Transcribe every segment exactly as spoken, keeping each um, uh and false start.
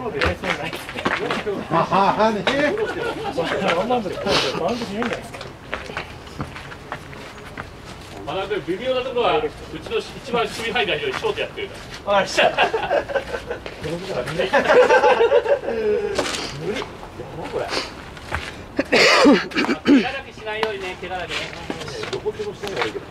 のでやりそうないですね。 ははね。 ワンバウンドでバウンドしないんじゃないですか。 まだ微妙なところはうちの一番守備範囲内よりショートやってるから。 あ、した。無理。これ。 怪我だけしないようにね、怪我だけね。 どこでもしない方がいいけど。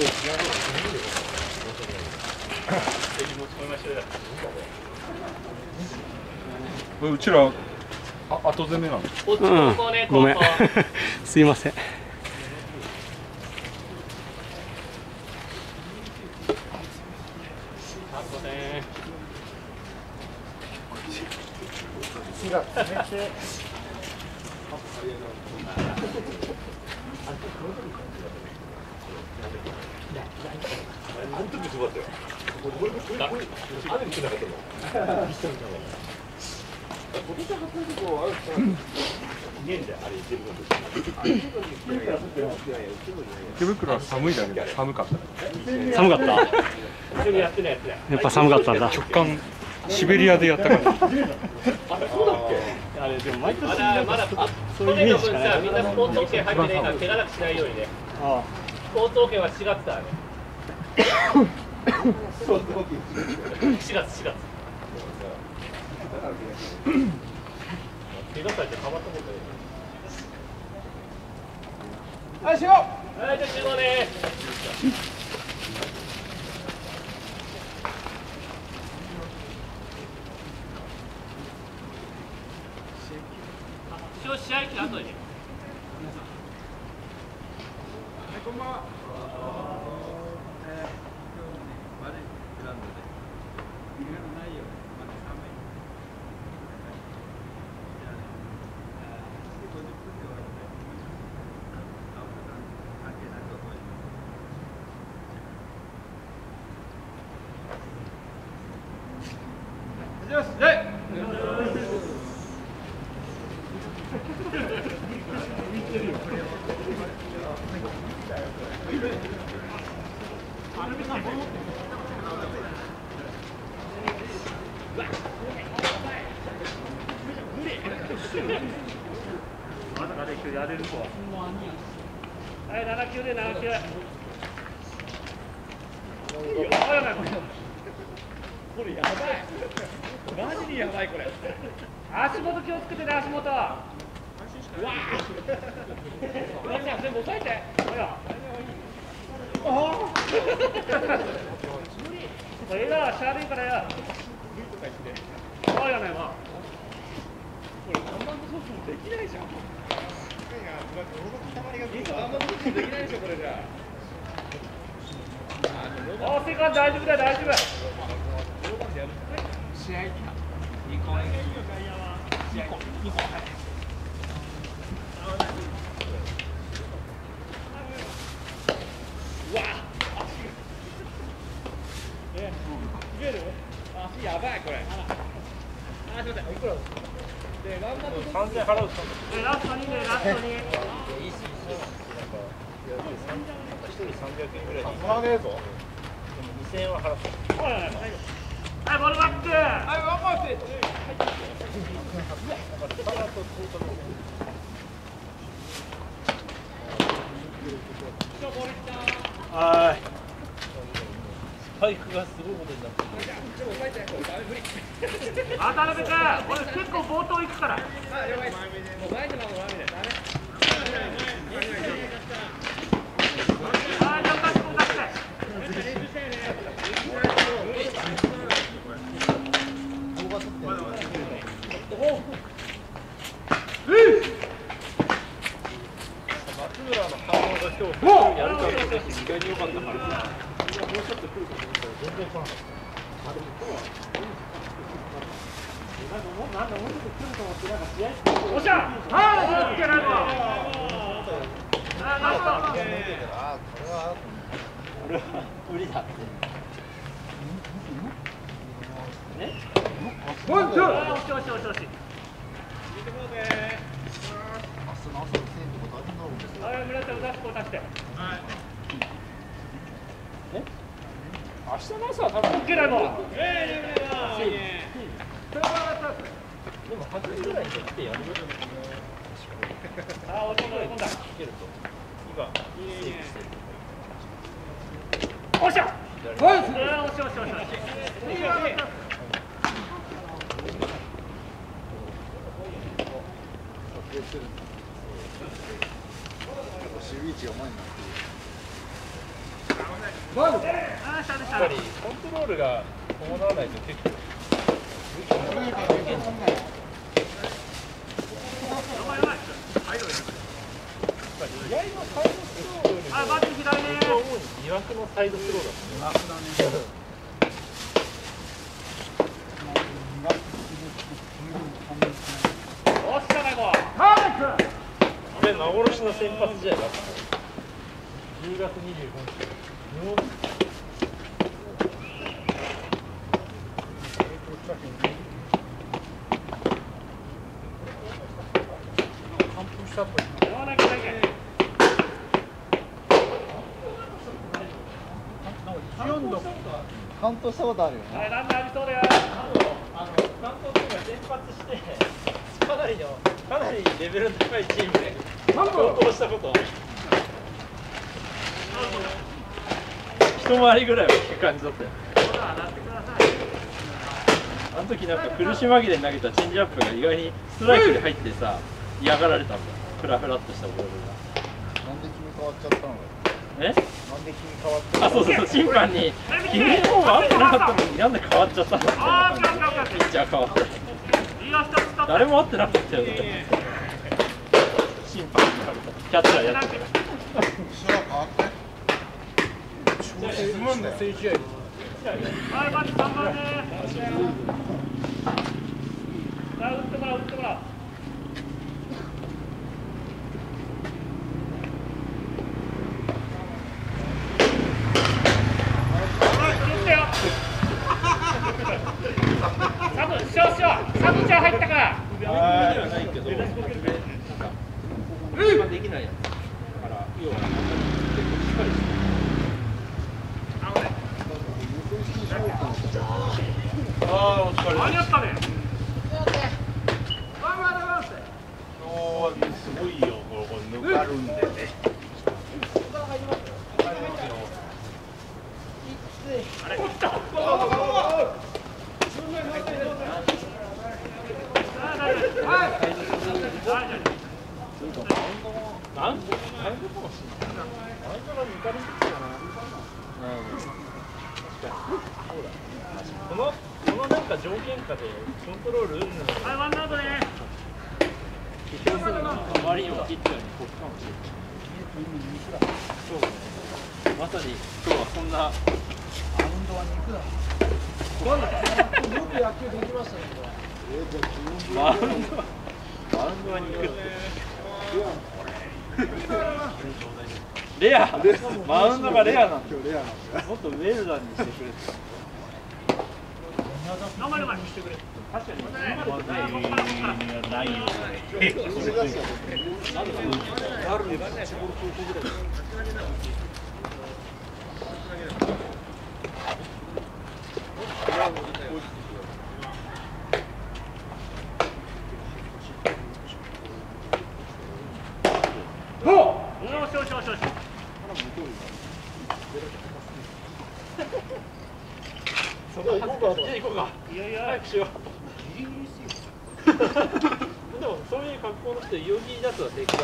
これうちらあ後攻めなの？ うん、ごめん。 すいません。 血が詰めて。 あの時すごかったよ。雨に来なかったの。 池袋は寒いだけで寒かった。 寒かった。やっぱ寒かったんだ。 直感シベリアでやったから。 あれそうだっけ？あれでも毎年まだまだそういうイメージしかない。みんなスポーツオーケー入ってねえから怪我だけしないようにね。ああ。スポーツオーケーはしがつだね。しがつしがつ。怪我されて変わったことない。はい、集合。はい、じゃあ集合ね。一応試合機の後に。こんばんは。やれる子は。はい、なな球でなな球。これやばい。マジにやばいこれ。足元気をつけてね、足元。うわあ。全部押さえて。ほら。ああ。これがシャーベンからや。ああやないわ。これ看板の操作もできないじゃん。看板の操作できないでしょこれじゃ。ああ、セカンド大丈夫だよ大丈夫。試合に個はい。うわえ滑る足やばいこれ。あ、すみません。いくらで頑張ってさんぜん払う。ラストにでラストに。一人さんびゃくえんぐらいで。払わねえぞ。でもにせんえんは払った。はい、ボールバック。はい、ワンバック。はい。スパイクがすごいことになってる。渡辺君、俺結構冒頭行くから。もう前にもダメだよ。ダメ。松村の反応が今日やるかって意外に良かったから。もうちょっと来るかと思ったら全然来なかった。なんだもうちょっと来ると思ってなんか試合。おっしゃ。はい。いけないわ。ああ、ラスト。ああ、これは俺は無理だって。ね？もうちょい。おしおしおしおし。見てもらって。明日の朝のせいってことあるんだろうけど。はい、村田、出しこう出して。はい。え？明日の朝は多分。いけないもん。ええ、いいね。それはでもはちじぐらいに来てやるよ。 ああ、追い込んだ、追い込んだ。 いけると。今、セーブしてる。 おっしゃ。はい。おしおしおしおし。 守備位置が前になってやっぱりコントロールが伴わないと結構。試合のサイドスローよりも疑惑のサイドスローだったね。これ幻の先発試合だった。じゅうがつにじゅうごにち。完封したっぽい。 カウントしたことあるよね。 ランナーありそうだよ。 あの関東チームが先発してかなりのかなりレベルの高いチームで投稿したことは一回りぐらいは聞く感じだったよ。あの時なんか苦し紛れに投げたチェンジアップが意外にストライクで入ってさ嫌がられたんだ。フラフラっとしたボールが。 なんで君変わっちゃったの？ え？ なんで君変わっちゃったの？ あ、そうそうそう、審判に君の方が合ってなかったのになんで変わっちゃったの？ピッチャー変わった。誰も合ってなかったよね。審判に言われた。キャッチャーやってた。 後ろ変わって。調整するんだよ。 はい、まずさんばんね。さあ、打ってもらう、打ってもらう。サブ、しょうしょう、サブちゃん入ったから。 ではないけど、なんか一番できないやつ。だから要は結構しっかりしてる。ああ、お疲れ。 間に合ったね。 すごいよ、これ抜かるんでね。 あれ、打った。 なんでかもしれない。このこのなんか条件下でコントロールうんぬん。 はい、ワンアウトね。 あまりにもピッチャーにこっかもしれない。そうね。まさに今日はそんな。 マウンドは肉だ。よく野球できましたね。 マウンドはマウンドは肉って。レア。マウンドがレアなんだよ。もっとウェルダンにしてくれ。 頑張れ、頑張れ。してくれ。確かに。 ないよ。 よしよしよしよし。 そこ行こうか。行こうか。 いやいや。 早くしよう。でもそういう格好の人、ヨギだとはできる。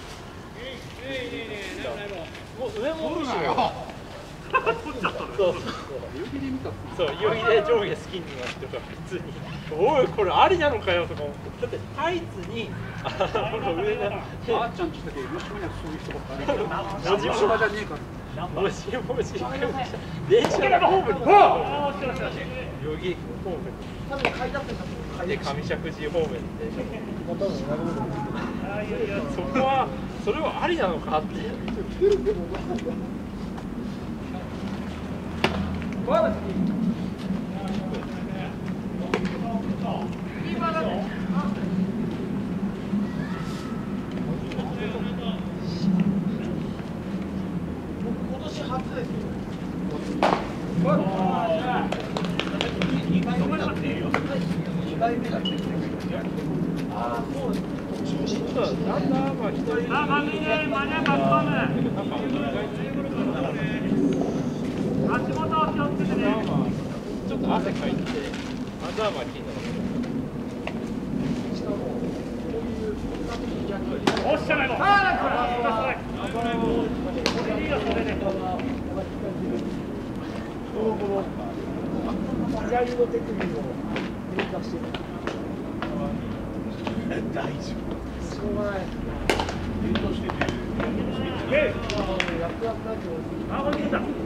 もう上もむしろ。そうそう。そう、ヨギで上下好きになる人が普通に。おい、これありなのかよとか思って。だってタイツに、あの上が。あーちゃんちだけ広島にはそういう人ばっかり。広島じゃねえから。もしもし。電車のホームに。ヨギホームに。で、上石神寺方面で。そこは、それはありなのかって。 今年初ですよ。 頑張れ。 にかいめだって。ああ、そう。 だんだんまあ左。 あ、マミで間に合うか込む。足元を気をつけてね。 ちょっと汗かいて、アンダーマー切るのが。 おっしゃないもん。ああ、これはそれ。これいいよ、それで。 左の手首を変化してる。大丈夫。しょうがない。 ええ。 楽々なってます。 あ、これ来た。